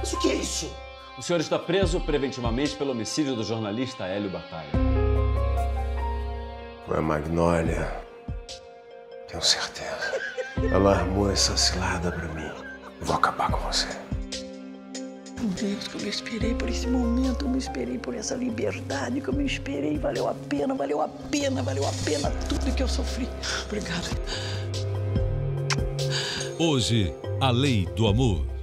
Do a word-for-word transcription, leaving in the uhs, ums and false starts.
Mas o que é isso? O senhor está preso preventivamente pelo homicídio do jornalista Hélio Bartalha. Não é Magnólia. Tenho certeza. Ela armou essa cilada pra mim. Eu vou acabar com você. Meu Deus, como eu esperei por esse momento, como eu esperei por essa liberdade, como eu esperei. Valeu a pena, valeu a pena, valeu a pena tudo que eu sofri. Obrigada. Hoje, A Lei do Amor.